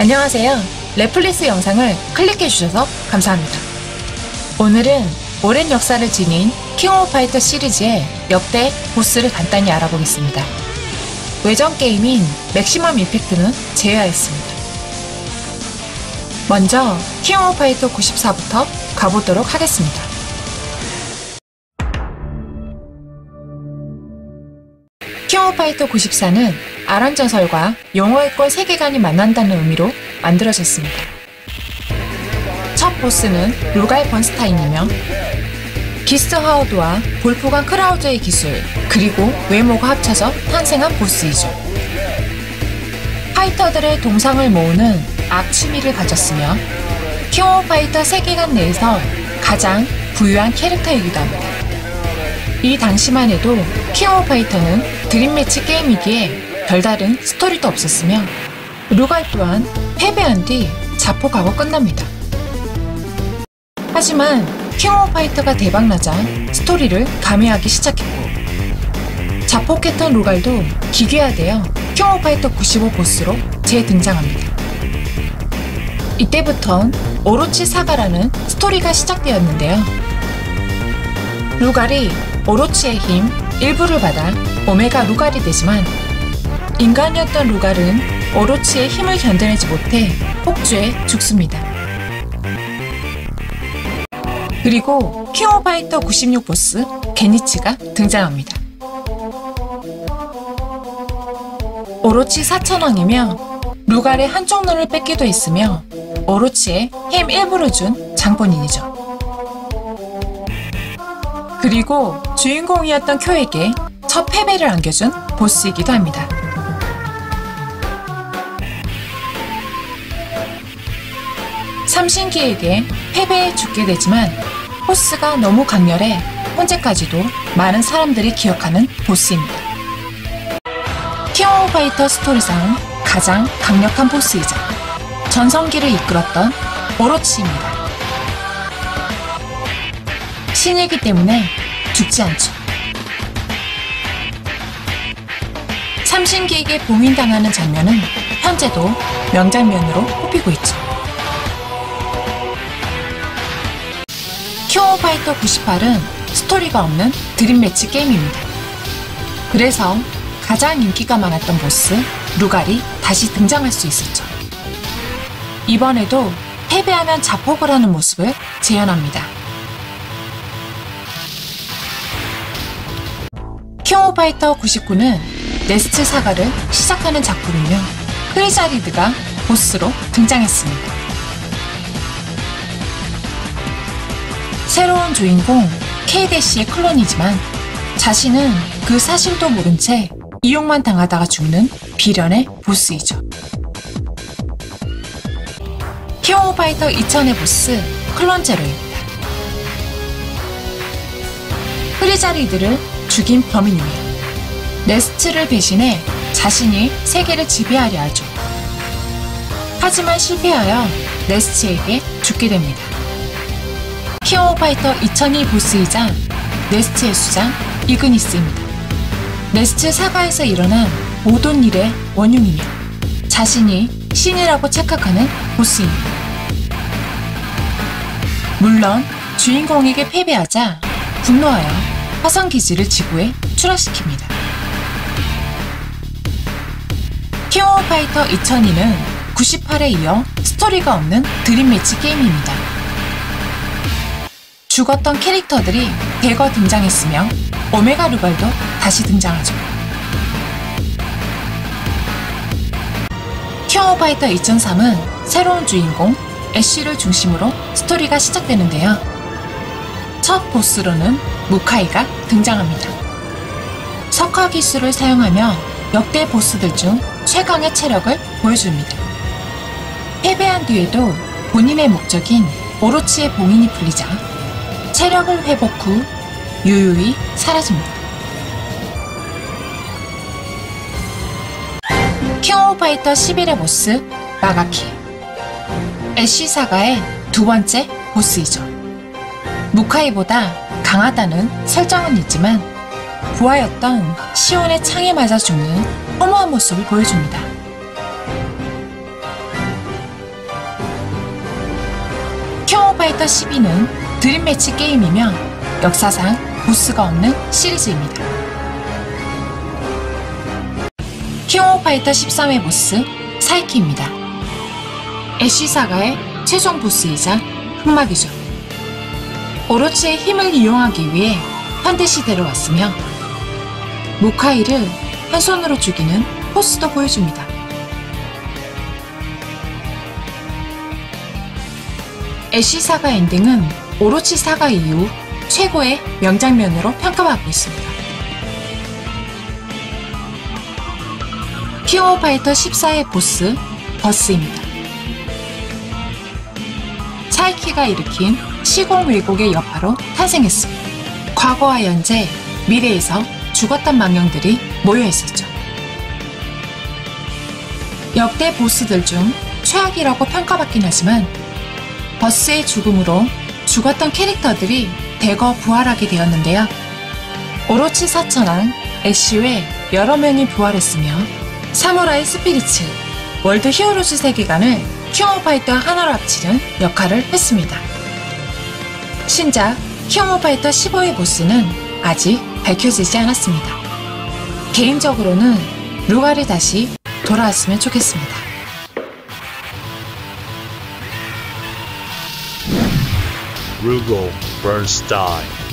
안녕하세요. 넷플릭스 영상을 클릭해주셔서 감사합니다. 오늘은 오랜 역사를 지닌 킹 오브 파이터 시리즈의 역대 보스를 간단히 알아보겠습니다. 외전 게임인 맥시멈 임팩트는 제외하였습니다. 먼저 킹 오브 파이터 94부터 가보도록 하겠습니다. 킹 오브 파이터 94는 아란전설과 영호의 권 세계관이 만난다는 의미로 만들어졌습니다. 첫 보스는 루갈 번스타인이며 기스트 하워드와 볼프간 크라우저의 기술 그리고 외모가 합쳐져 탄생한 보스이죠. 파이터들의 동상을 모으는 악취미를 가졌으며 킹 오브 파이터 세계관 내에서 가장 부유한 캐릭터이기도 합니다. 이 당시만 해도 킹 오브 파이터는 드림매치 게임이기에 별다른 스토리도 없었으며 루갈 또한 패배한 뒤 자폭하고 끝납니다. 하지만 킹 오브 파이터가 대박나자 스토리를 가미하기 시작했고 자폭했던 루갈도 기괴화되어 킹 오브 파이터 95 보스로 재등장합니다. 이때부턴 오로치 사가라는 스토리가 시작되었는데요. 루갈이 오로치의 힘 일부를 받아 오메가 루갈이 되지만 인간이었던 루갈은 오로치의 힘을 견뎌내지 못해 폭주해 죽습니다. 그리고 킹 오브 파이터 96 보스 게니치가 등장합니다. 오로치 사천왕이며 루갈의 한쪽 눈을 뺏기도 했으며 오로치의 힘 일부를 준 장본인이죠. 그리고 주인공이었던 쿄에게 첫 패배를 안겨준 보스이기도 합니다. 삼신기에게 패배해 죽게 되지만 보스가 너무 강렬해 현재까지도 많은 사람들이 기억하는 보스입니다. 킹 오브 파이터 스토리상 가장 강력한 보스이자 전성기를 이끌었던 오로치입니다. 신이기 때문에 죽지 않죠. 삼신기에게 봉인당하는 장면은 현재도 명장면으로 꼽히고 있죠. 킹 오브 파이터 98은 스토리가 없는 드림매치 게임입니다. 그래서 가장 인기가 많았던 보스 루갈이 다시 등장할 수 있었죠. 이번에도 패배하면 자폭을 하는 모습을 재현합니다. 킹 오브 파이터 99는 네스트 사가를 시작하는 작품이며 크리자리드가 보스로 등장했습니다. 새로운 주인공 K-의 클론이지만 자신은 그 사실도 모른 채 이용만 당하다가 죽는 비련의 보스이죠. 킹 오브 파이터 2000의 보스 클론 제로입니다. 크리자리드를 죽인 범인이며 네스트를 배신해 자신이 세계를 지배하려 하죠. 하지만 실패하여 네스트에게 죽게 됩니다. 킹 오브 파이터 2002 보스이자 네스트의 수장 이그니스입니다. 네스트 사가에서 일어난 모든 일의 원흉이며 자신이 신이라고 착각하는 보스입니다. 물론 주인공에게 패배하자 분노하여 화성기지를 지구에 추락시킵니다. 킹 오브 파이터 2002는 98에 이어 스토리가 없는 드림매치 게임입니다. 죽었던 캐릭터들이 대거 등장했으며 오메가 루갈도 다시 등장하죠. 킹 오브 파이터 2003은 새로운 주인공 애쉬를 중심으로 스토리가 시작되는데요. 첫 보스로는 무카이가 등장합니다. 석화 기술을 사용하며 역대 보스들 중 최강의 체력을 보여줍니다. 패배한 뒤에도 본인의 목적인 오로치의 봉인이 풀리자 체력을 회복 후 유유히 사라집니다. 킹 오브 파이터 11의 보스 마가키 애쉬 사가의 두 번째 보스이죠. 무카이보다 강하다는 설정은 있지만 부하였던 시온의 창에 맞아 죽는 허무한 모습을 보여줍니다. 킹오파이터 12는 드림매치 게임이며 역사상 보스가 없는 시리즈입니다. 킹오파이터 13의 보스 사이키입니다. 애쉬 사가의 최종 보스이자 흑막이죠. 오로치의 힘을 이용하기 위해 현대시대로 왔으며 모카이를 한 손으로 죽이는 포스도 보여줍니다. 애쉬 사가 엔딩은 오로치 사가 이후 최고의 명장면으로 평가받고 있습니다. 킹오파이터 14의 보스 버스입니다. 사이키가 일으킨 시공 왜곡의 여파로 탄생했습니다. 과거와 현재, 미래에서 죽었던 망령들이 모여있었죠. 역대 보스들 중 최악이라고 평가받긴 하지만 버스의 죽음으로 죽었던 캐릭터들이 대거 부활하게 되었는데요. 오로치 사천왕 애쉬 외 여러 명이 부활했으며 사무라이 스피리츠, 월드 히어로즈 세계관을 킹오파이터 하나로 합치는 역할을 했습니다. 신작 킹오파이터 15의 보스는 아직 밝혀지지 않았습니다. 개인적으로는 루가를 다시 돌아왔으면 좋겠습니다. Rugal Bernstein